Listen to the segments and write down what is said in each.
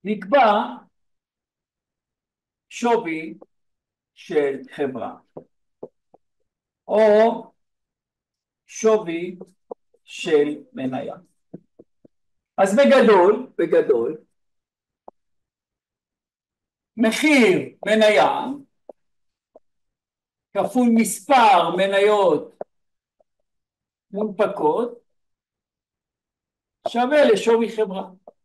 נקבע שווי של חברה או שווי של מניה. אז בגדול, מחיר מניה כפול מספר מניות מונפקות שווה לשווי חברה.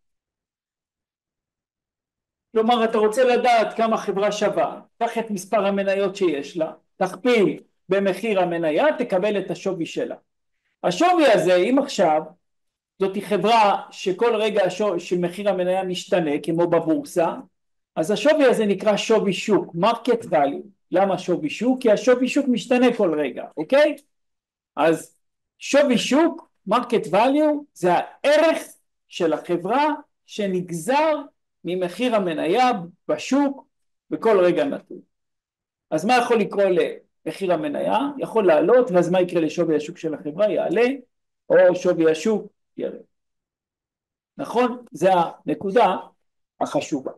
כלומר, אתה רוצה לדעת כמה חברה שווה, קח את מספר המניות שיש לה, תכפיל במחיר המניה, תקבל את השווי שלה. השווי הזה, אם עכשיו זאת חברה שכל רגע שמחיר המניה משתנה, כמו בבורסה, אז השווי הזה נקרא שווי שוק, market value. למה שווי שוק? כי השווי שוק משתנה כל רגע, אוקיי? אז שווי שוק, market value, זה הערך של החברה שנגזר ממחיר המניה בשוק בכל רגע נתון. אז מה יכול לקרוא למחיר המניה? יכול לעלות, ואז מה יקרה לשווי השוק של החברה? יעלה, או שווי השוק ירד. נכון? זה הנקודה החשובה.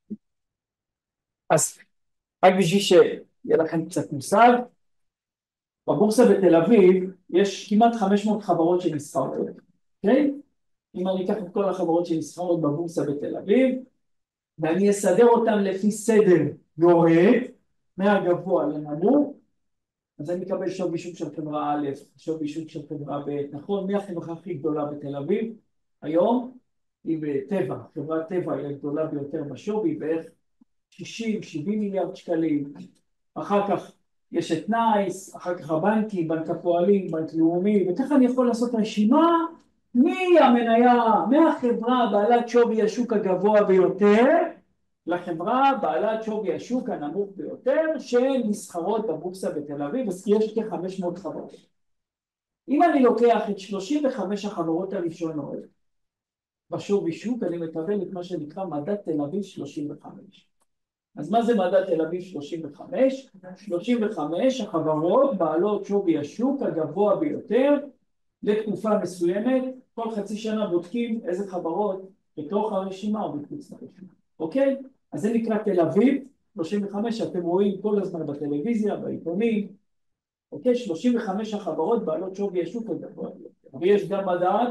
אז רק בשביל שיהיה לכם קצת מושג, בבורסה בתל אביב יש כמעט 500 חברות שנסחרות, אוקיי? אם אני אקח את כל החברות שנסחרות בבורסה בתל אביב, ואני אסדר אותן לפי סדר יורד, מהגבוה לנמוך, אז אני אקבל שווי שוק של חברה א', שווי שוק של חברה ב', נכון? מי החברה הכי גדולה בתל אביב? היום היא בטבע, חברת טבע היא הגדולה ביותר בשווי, בערך 60-70 מיליארד שקלים. אחר כך יש את נייס, אחר כך הבנקים, בנק הפועלים, בנק לאומי, וככה אני יכול לעשות רשימה מהמניה, מהחברה בעלת שווי השוק הגבוה ביותר, לחברה בעלת שווי השוק הנמוך ביותר, שנסחרות בבורסה בתל אביב, אז יש כ-500 חברות. אם אני לוקח את 35 החברות הראשונות בשווי שוק, אני מקבל את מה שנקרא מדד תל אביב 35. אז מה זה מדד תל אביב 35? 35 החברות בעלות שווי השוק הגבוה ביותר לתקופה מסוימת. כל חצי שנה בודקים איזה חברות בתוך הרשימה או בחוץ לרשימה. אוקיי? אז זה נקרא תל אביב 35, שאתם רואים כל הזמן בטלוויזיה, בעיתונים. אוקיי? 35 החברות בעלות שווי השוק הגבוה ביותר. ויש גם מדד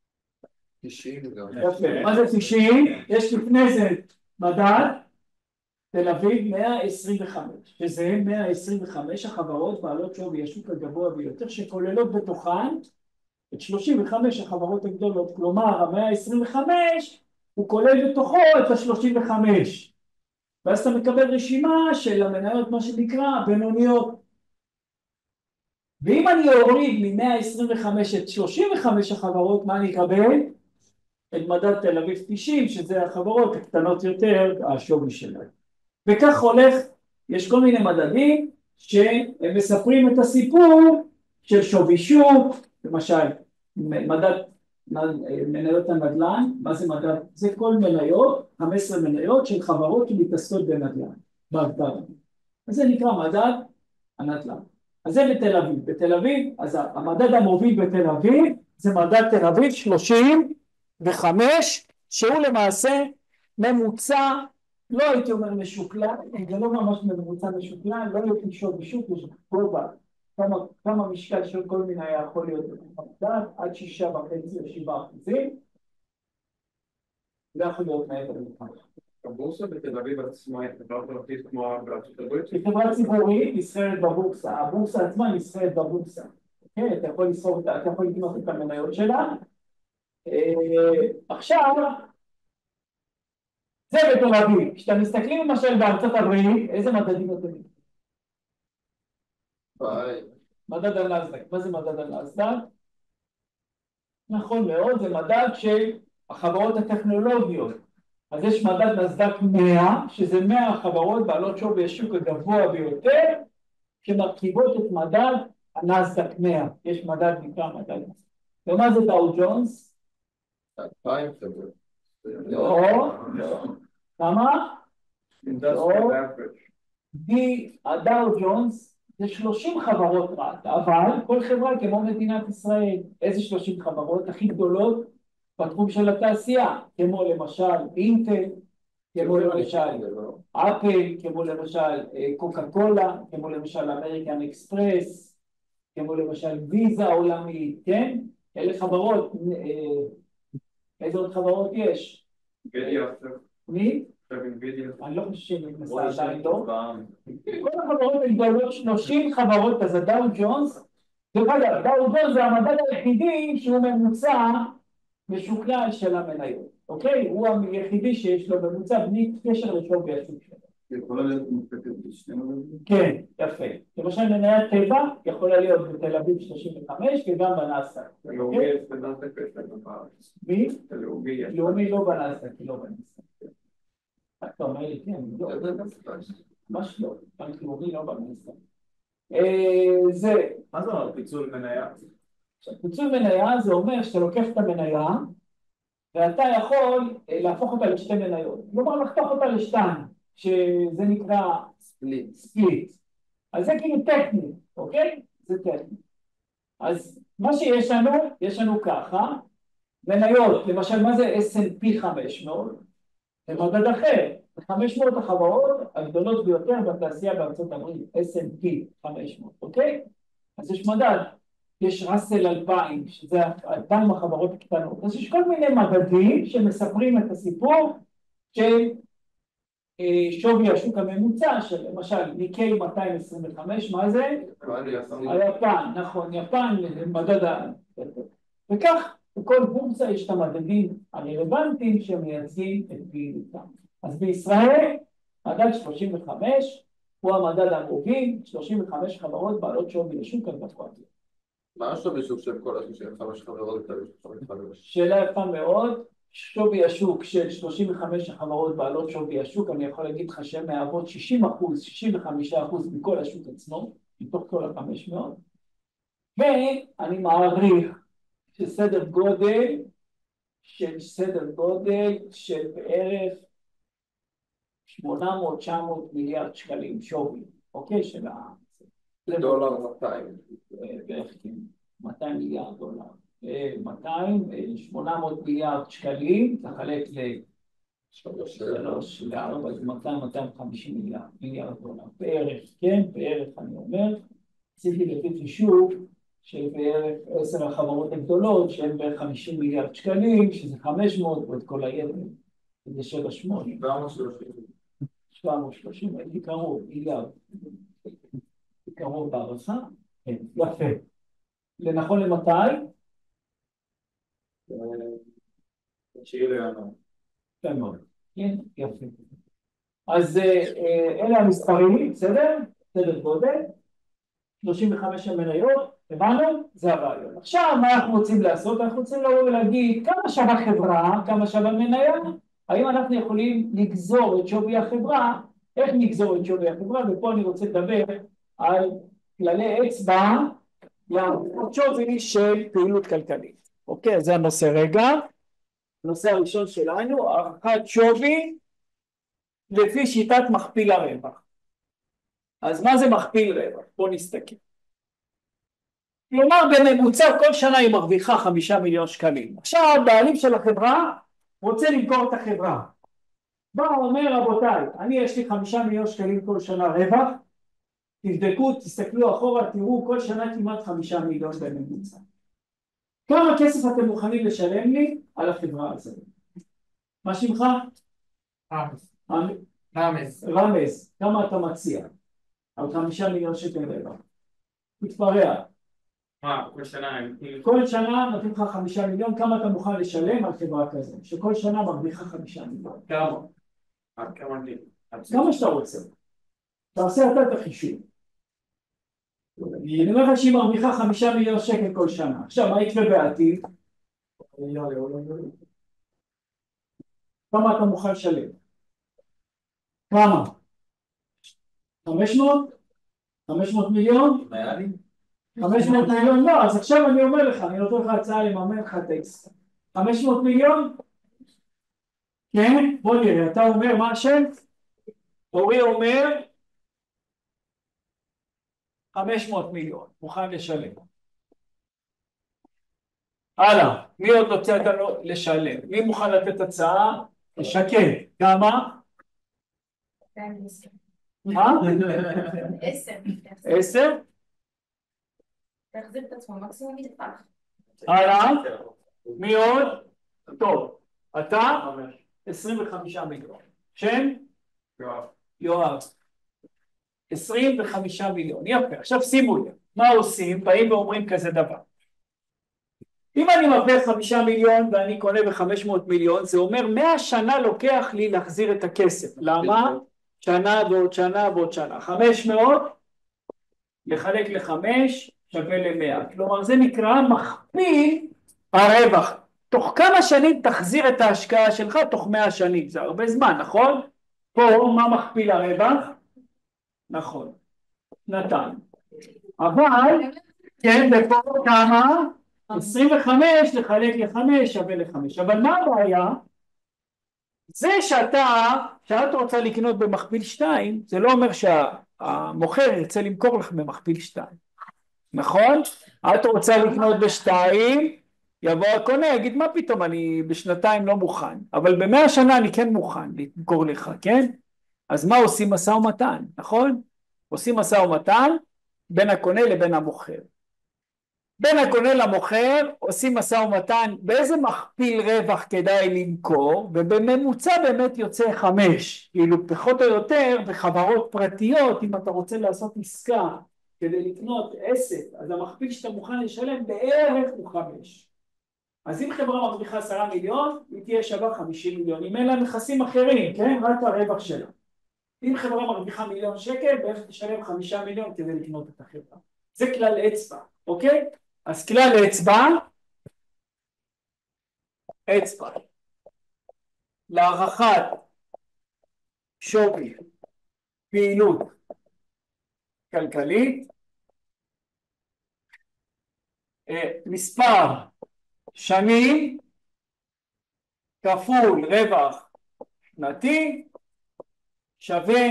90 גם. יפה. מה זה 90? יש לפני זה מדד תל אביב 125, שזה 125 החברות בעלות שווי השוק הגבוה ביותר, שכוללות בתוכן את 35 החברות הגדולות. כלומר, ה-125 הוא כולל בתוכו את ה-35. ואז אתה מקבל רשימה של המניות, מה שנקרא, בינוניות. ואם אני אוריד מ-125 את 35 החברות, מה אני אקבל? את מדד תל אביב 90, שזה החברות הקטנות יותר, השווי שלהן. וכך הולך, יש כל מיני מדדים שמספרים את הסיפור של שווי שוק, למשל, מדד מניות הנדל"ן. מה זה מדד? זה כל מניות, 15 מניות של חברות שמתעסקות בנדל"ן, בהגדרה. אז זה נקרא מדד הנדל"ן. אז זה בתל אביב. בתל אביב, אז המדד המוביל בתל אביב, זה מדד תל אביב 35, שהוא למעשה ממוצע, לא הייתי אומר משוקלל, זה לא ממש ממוצע משוקלל, לא לפי שווי שוק, יש גובה, כמה משקל של כל מניה יכול להיות במדד, עד 6.5 או 7%. זה יכול להיות מעבר לכך. הבורסה בתל אביב עצמה היא חברה פרטית כמו בארצות הברית? היא חברה ציבורית, נסחרת בבורסה, הבורסה עצמה נסחרת בבורסה. כן, אתה יכול לקנות את המניות שלה. עכשיו, זה בתל אביב. כשאתה מסתכלים למשל בארצות הברית, איזה מדדים אתם יודעים? ביי. מדד הנאסד"ק. מה זה מדד הנאסד"ק? נכון מאוד, זה מדד של החברות הטכנולוגיות. אז יש מדד נאסד"ק 100, שזה 100 החברות בעלות שווי השוק הגבוה ביותר, שמרכיבות את מדד הנאסד"ק 100. יש מדד נקרא מדד נאסד"ק. ומה זה דאו ג'ונס? 2,000 חברות. לא. כמה? Industrial average. הדאו ג'ונס זה 30 חברות רק, אבל כל חברה כמו מדינת ישראל. איזה 30 חברות הכי גדולות בתחום של התעשייה, כמו למשל אינטל, כמו למשל אפל, כמו למשל קוקה קולה, כמו למשל אמריקן אקספרס, כמו למשל ויזה עולמית, כן? אלה חברות, איזה עוד חברות יש? מי? אני לא חושב שהיא נכנסה עדיין, לא? כל החברות הגדולות, 30 חברות, אז הדאו ג'ונס, דרך אגב, דאו ג'ונס זה המדד היחידי שהוא ממוצע משוקלל של המניות, אוקיי? הוא היחידי שיש לו ממוצע בלי קשר לשווי השוק שלו. יכולה להיות מופקת בשני מדדים? כן, יפה. למשל מניית טבע יכולה להיות בתל אביב 35 וגם בנסדק. הלאומי יש בנסדק ויש בארץ. מי? הלאומי יש. לאומי לא בנסדק, היא לא בנסדק. אתה אומר לי, כן, לא. ממש לא. בנק לאומי לא בנסדק. זה. מה זה אומר פיצול מניה? פיצול מניה זה אומר שאתה לוקח את המניה ואתה יכול להפוך אותה לשתי מניות. כלומר, לחתוך אותה לשתיים, שזה נקרא ספליט. אז זה כאילו טכני, אוקיי? זה טכני. אז מה שיש לנו, יש לנו ככה, מניות, למשל, מה זה S&P 500? זה מדד אחר. 500 החברות הגדולות ביותר בתעשייה בארצות הברית, S&P 500, אוקיי? אז יש מדד. יש ראסל 2000, שזה 2000 החברות הקטנות. אז יש כל מיני מדדים שמספרים את הסיפור של שווי השוק הממוצע של למשל ניקי 225, מה זה? היפן, נכון, יפן מדד וכך בכל בורסה יש את המדדים הרלוונטיים שמייצגים את פעילותם. אז בישראל מדד 35 הוא המדד המוביל, 35 חברות בעלות שווי השוק הגבוה. מה השווי שוק של כל השוק של 5 חברות? שאלה יפה מאוד. שווי השוק של 35 החברות בעלות שווי השוק, אני יכול להגיד לך שהן מהוות 60%, 65% מכל השוק עצמו, מתוך כל ה-500, ואני מעריך שסדר גודל של בערך 800-900 מיליארד שקלים שווי, אוקיי? של דולר 200. בערך 200 מיליארד דולר. 800 מיליארד שקלים, תחלק ל-3, ל-4, זה 250 מיליארד דולר. בערך, כן, בערך אני אומר. עשיתי לפי חישוב של בערך 10 החברות הגדולות, שהן בערך 50 מיליארד שקלים, שזה 500, ואת כל היתר, זה 7-8. 730, הייתי קרוב, מיליארד. קרוב בערכה, כן, יפה. לנכון למתי? כן, יפה. אז אלה המספרים, בסדר? סדר גודל, 35 המניות, הבנו? זה הרעיון. עכשיו, מה אנחנו רוצים לעשות? אנחנו רוצים לבוא ולהגיד כמה שווה חברה, כמה שווה מניה, האם אנחנו יכולים לגזור את שווי החברה, איך נגזור את שווי החברה, ופה אני רוצה לדבר על כללי אצבע, שווי של פעילות כלכלית. אוקיי, זה הנושא רגע. הנושא הראשון שלנו, הערכת שווי לפי שיטת מכפיל הרווח. אז מה זה מכפיל רווח? בואו נסתכל. כלומר, בממוצע כל שנה היא מרוויחה 5 מיליון שקלים. עכשיו, הבעלים של החברה רוצה למכור את החברה. בא אומר, רבותיי, יש לי 5 מיליון שקלים כל שנה רווח, תבדקו, תסתכלו אחורה, תראו כל שנה כמעט 5 מיליון בממוצע. כמה כסף אתם מוכנים לשלם לי על החברה הזאת? מה שמך? רמז. כמה אתה מציע? על 5 מיליון שקל רווח. תתפרע. כל שנה נותנים לך 5 מיליון, כמה אתה מוכן לשלם על חברה כזו? שכל שנה מרוויחה 5 מיליון. כמה? כמה שאתה רוצה. תעשה אתה את החישוב. אני אומר לך שהיא מרוויחה 5 מיליון שקל כל שנה. עכשיו, מה יקרה בעתיד? כמה אתה מוכן לשלם? כמה? 500? 500 מיליון? 500 מיליון? לא, אז עכשיו אני אומר לך, אני נותן לך הצעה לממן לך טקסט. 500 מיליון? כן? בוא נראה, אתה אומר מה השם? אורי אומר 500 מיליון, מוכן לשלם. הלאה, מי עוד רוצה לשלם? מי מוכן לתת הצעה? לשקר. כמה? מה? 10. 10? תחזיר את עצמו, מקסימום יטפח. הלאה, מי עוד? טוב, אתה? 25 מיליון. שם? יואב. יואב. 25 מיליון, יפה. עכשיו שימו לב, מה עושים? באים ואומרים כזה דבר. אם אני מרוויח 5 מיליון ואני קונה ב-500 מיליון, זה אומר 100 שנה לוקח לי להחזיר את הכסף. למה? שנה ועוד שנה ועוד שנה. 500 לחלק ל5 שווה ל100. כלומר זה נקרא מכפיל הרווח. תוך כמה שנים תחזיר את ההשקעה שלך? תוך 100 שנים. זה הרבה זמן, נכון? פה מה מכפיל הרווח? נכון, נתן. אבל, כן, ופה כמה? 25 לחלק ל5 שווה ל5. אבל מה הבעיה? זה שאת רוצה לקנות במכפיל 2, זה לא אומר שהמוכר ירצה למכור לך במכפיל 2. נכון? את רוצה לקנות ב2, יבוא הקונה, יגיד מה פתאום, אני בשנתיים לא מוכן. אבל ב100 שנה אני כן מוכן למכור לך, כן? אז מה עושים? משא ומתן, נכון? עושים משא ומתן בין הקונה לבין המוכר. בין הקונה למוכר עושים משא ומתן באיזה מכפיל רווח כדאי למכור, ובממוצע באמת יוצא 5. כאילו פחות או יותר בחברות פרטיות, אם אתה רוצה לעשות עסקה כדי לקנות עסק, אז המכפיל שאתה מוכן לשלם בערך הוא 5. אז אם חברה מרוויחה 10 מיליון, היא תהיה שווה 50 מיליון. אם אין לה נכסים אחרים, כן? רק הרווח שלה. אם חברה מרוויחה 1,000,000 שקל, בערך תשלם 5 מיליון כדי לקנות את החברה. זה כלל אצבע, אוקיי? אז כלל אצבע, להערכת שווי פעילות כלכלית, מספר שנים כפול רווח שנתי שווה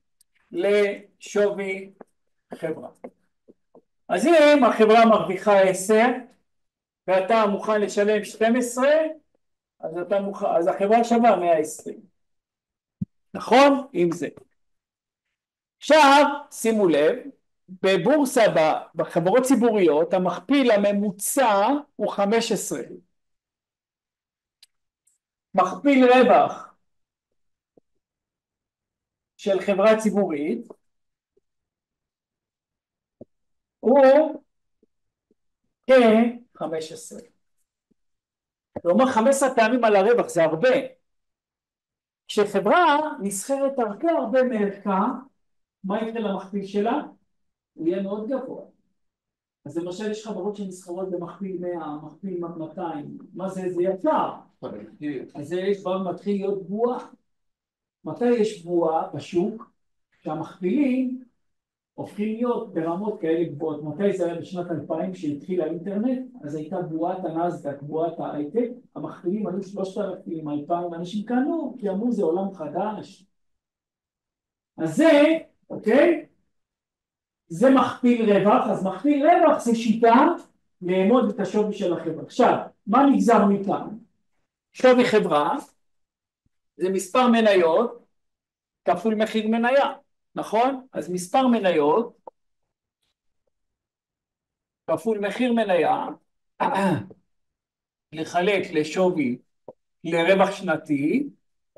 לשווי חברה. אז אם החברה מרוויחה 10 ואתה מוכן לשלם 12, אז החברה שווה 120. נכון? עם זה. עכשיו שימו לב, בבורסה בחברות ציבוריות המכפיל הממוצע הוא 15. מכפיל רווח של חברה ציבורית הוא כ-15. כלומר 15 פעמים על הרווח, זה הרבה. כשחברה נסחרת הרבה מערכה, מה יקרה למכפיל שלה? הוא יהיה מאוד גבוה. אז למשל יש חברות שנסחרות במכפיל 100, מכפיל 200, מה זה? זה יקר. אז זה כבר מתחיל להיות בועה. מתי יש בועה בשוק? שהמכפילים הופכים להיות ברמות כאלה גבוהות. מתי זה היה? בשנת 2000 שהתחיל האינטרנט, אז הייתה בועת הנסדק, בועת ההייטק, המכפילים היו 3,000, 2,000, אנשים קנו, כי אמרו זה עולם חדש. אז זה, אוקיי? זה מכפיל רווח, אז מכפיל רווח זה שיטה לאמוד את השווי של החברה. עכשיו, מה נגזר מכאן? שווי חברה זה מספר מניות כפול מחיר מניה, נכון? אז מספר מניות כפול מחיר מניה לחלק לשווי לרווח שנתי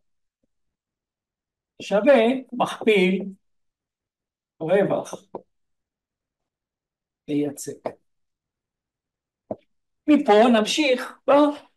שווה מכפיל רווח לייצג. מפה נמשיך